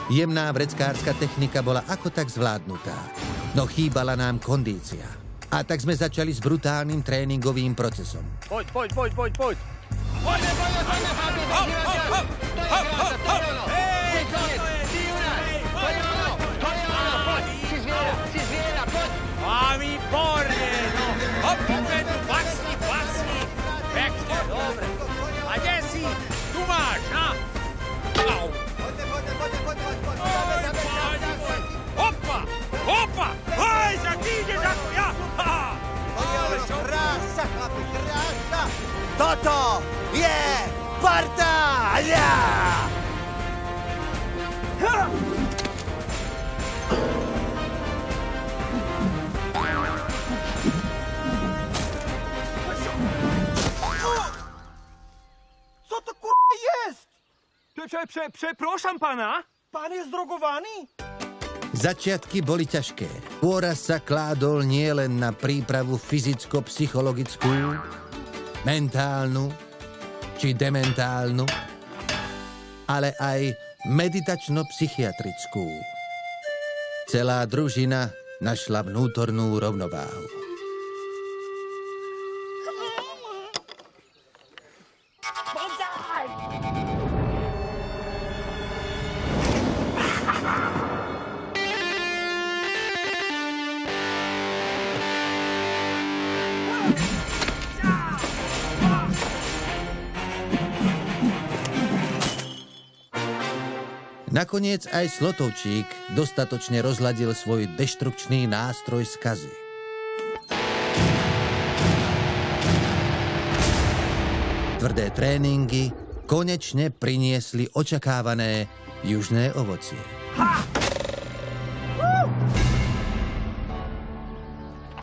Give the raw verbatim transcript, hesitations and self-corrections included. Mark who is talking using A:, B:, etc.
A: Jemná vreckárska technika bola ako tak zvládnutá, no chýbala nám kondícia. A tak sme začali s brutálnym tréningovým procesom.
B: Poď, poď, poď, poď, poď.
C: Poďme, poďme, poďme, chlapi, hop, hop, hop, to je krása, to je ono. Hej, koniec, ty u nás, to je ono, to je ono, poď, si zviera, si zviera, poď.
B: A výborne, no, hop, poďme, pasni, pasni, pekne, dobre. A kde si? Tu máš, na? Au.
C: Poďme, poďme, poďme, poďme, poďme.
B: Oj, páni môj, hopa, hopa, hej, že ty ideš ako ja, ha. Ale čo?
C: Krása, chlapi, krása. Toto je partáľa!
D: Co to kurwa jest?
E: Prze, prze, przepraszam pana.
D: Pán je zdrogovaný?
A: Začiatky boli ťažké. Dôraz sa kládol nielen na prípravu fyzicko-psychologickú, mentálnu či dementálnu, ale aj meditačno-psychiatrickú. Celá družina našla vnútornú rovnováhu. Nakoniec aj Slotovčík dostatočne rozladil svoj deštrukčný nástroj skazy. Tvrdé tréningy konečne priniesli očakávané južné ovocie.
B: Ha!